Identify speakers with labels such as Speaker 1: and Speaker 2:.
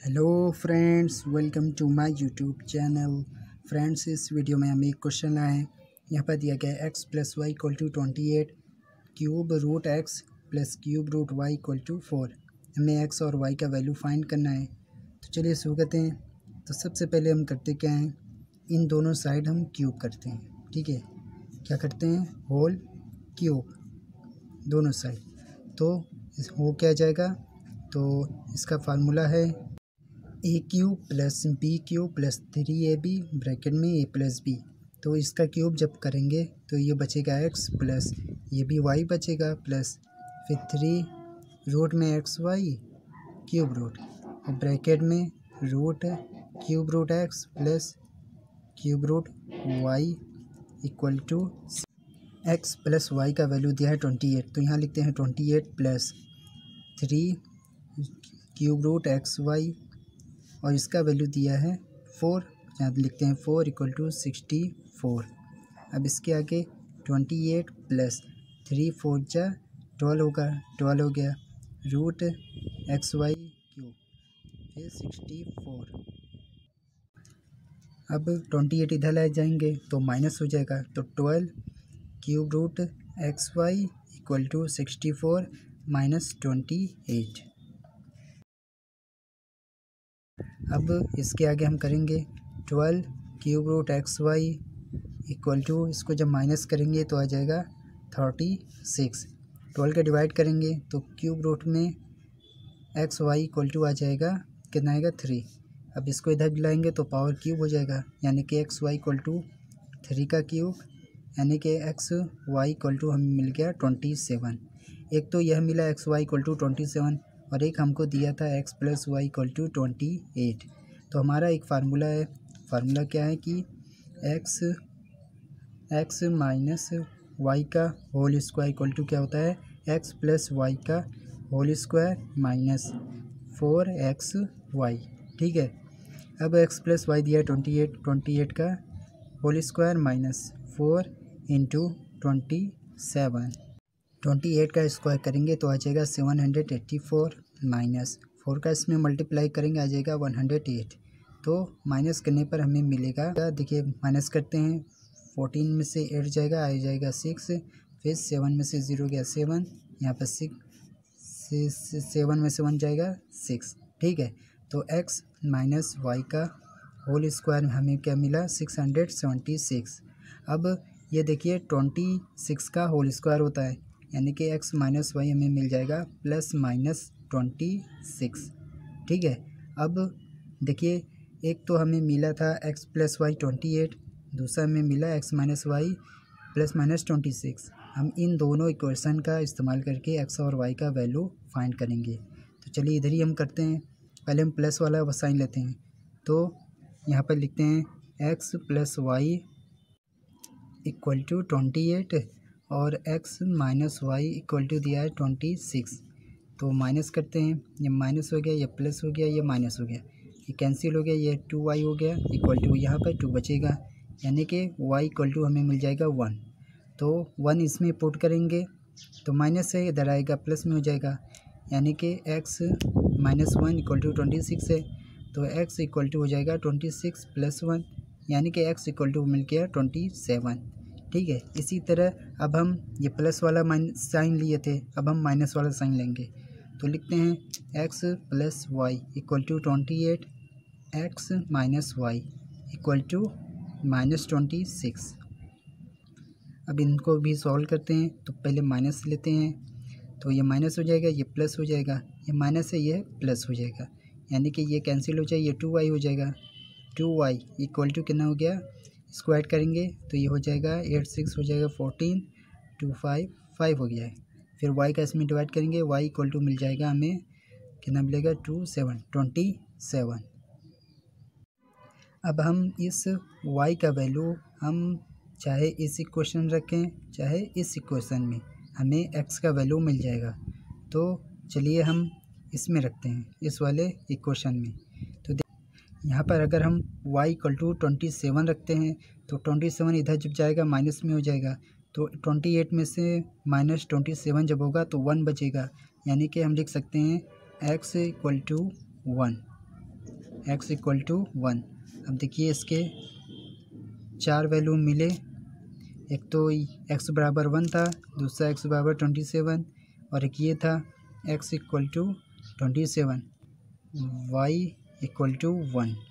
Speaker 1: Hello friends, welcome to my YouTube channel. Friends, इस video में हमें एक क्वेश्चन लाए हैं। यहाँ पर दिया गया है x plus Y equal to 28 cube root X plus cube root Y equal to 4। हमें x और y का वैल्यू फाइंड करना है। तो चलिए शुरू करते हैं। तो सबसे पहले हम करते क्या हैं, इन दोनों साइड हम क्यूब करते हैं। ठीक है, क्या करते हैं, होल क्यूब दोनों साइड। तो हो क्या जाएगा, तो इसका फार्मूला है A cube plus B cube plus 3ab bracket में a प्लस बी। तो इसका क्यूब जब करेंगे तो ये बचेगा x प्लस ये भी y बचेगा प्लस फिर 3 रूट में एक्स वाई क्यूब रूट और ब्रैकेट में root cube root x plus cube root Y equal to x plus Y का वैल्यू दिया है 28। तो यहाँ लिखते हैं 28 plus 3 cube root X Y और इसका वैल्यू दिया है 4। यहाँ लिखते हैं 4 इक्वल टू 64। अब इसके आगे 28 प्लस 3 4 जा 12 होगा, 12 हो गया रूट एक्स वाई क्यूब फिर 64। अब 28 इधर ले जाएंगे तो माइनस हो जाएगा, तो 12 cube root X Y equal to 64 minus 28। अब इसके आगे हम करेंगे 12 cube root X Y equal to, इसको जब माइनस करेंगे तो आ जाएगा 36। 12 का डिवाइड करेंगे तो क्यूब रूट में एक्स वाई इक्वल टू आ जाएगा, कितना आएगा 3। अब इसको इधर लाएंगे तो पावर क्यूब हो जाएगा, यानी कि एक्स वाई इक्वल टू 3 का क्यूब, यानी कि एक्स वाई इक्वल टू हमें मिल गया 27। एक तो यह मिला एक्स वाई इक्वल टू 27 और एक हमको दिया था x plus Y equal to 28। तो हमारा एक फार्मूला है, फार्मूला क्या है कि x माइनस वाई का होल स्क्वायर इक्वल टू क्या होता है, x प्लस वाई का होल स्क्वायर माइनस 4xy। ठीक है, अब x प्लस वाई दिया है 28 का होल स्क्वायर माइनस 4 इंटू 28 का स्क्वायर करेंगे तो आ जाएगा 784 माइनस 4 का इसमें मल्टीप्लाई करेंगे आ जाएगा 108। तो माइनस करने पर हमें मिलेगा, देखिए माइनस करते हैं, 14 में से 8 जाएगा, आ जाएगा 6, फिर 7 में से 0 गया 7, यहाँ पर 7 में से 1 जाएगा 6। ठीक है, तो x माइनस वाई का होल स्क्वायर हमें क्या मिला 676। अब ये देखिए 26 का होल स्क्वायर होता है, यानी कि x माइनस वाई हमें मिल जाएगा प्लस माइनस 26। ठीक है, अब देखिए एक तो हमें मिला था x प्लस वाई 28, दूसरा हमें मिला x minus Y plus minus 26। हम इन दोनों इक्वेशन का इस्तेमाल करके x और y का वैल्यू फाइंड करेंगे। तो चलिए इधर ही हम करते हैं, पहले हम प्लस वाला साइन लेते हैं। तो यहाँ पर लिखते हैं x plus Y equal to 28 और x minus Y equal to दिया है 26। तो माइनस करते हैं, ये माइनस हो गया, ये प्लस हो गया, ये माइनस हो गया, ये कैंसिल हो गया, ये 2y हो गया इक्वल टू यहाँ पर 2 बचेगा, यानी कि y इक्वल टू हमें मिल जाएगा 1। तो 1 इसमें पुट करेंगे तो माइनस से इधर आएगा प्लस में हो जाएगा, यानी कि x माइनस 1 इक्वल टू 26 है। तो x इक्वल टू हो जाएगा 26 प्लस 1, यानी कि x इक्वल टू मिल गया 27। ठीक है, इसी तरह अब हम ये प्लस वाला साइन लिए थे, अब हम माइनस वाला साइन लेंगे। तो लिखते हैं x plus Y equal to 28, x minus Y equal to minus 26। अब इनको भी सॉल्व करते हैं, तो पहले माइनस लेते हैं, तो ये माइनस हो जाएगा, ये प्लस हो जाएगा, ये माइनस है, ये प्लस हो जाएगा, यानी कि ये कैंसिल हो जाए, ये 2y हो जाएगा। 2y इक्वल टू कितना हो गया, स्क्वायर करेंगे तो ये हो जाएगा 8 6 हो जाएगा 14, 2 5 5 हो गया है। फिर y का इसमें डिवाइड करेंगे, y इक्वल टू मिल जाएगा हमें कितना मिलेगा 27। अब हम इस y का वैल्यू हम चाहे इस इक्वेशन रखें चाहे इस इक्वेशन में, हमें x का वैल्यू मिल जाएगा। तो चलिए हम इसमें रखते हैं, इस वाले इक्वेशन में। तो यहाँ पर अगर हम y इक्वल टू 27 रखते हैं तो 27 इधर जब जाएगा माइनस में हो जाएगा, तो 28 में से माइनस 27 जब होगा तो 1 बचेगा, यानी कि हम लिख सकते हैं x equal to 1। X equal to 1। अब देखिए इसके 4 वैल्यू मिले, एक तो एक्स बराबर 1 था, दूसरा एक्स बराबर 27 और एक ये था X equal to 27, Y equal to 1।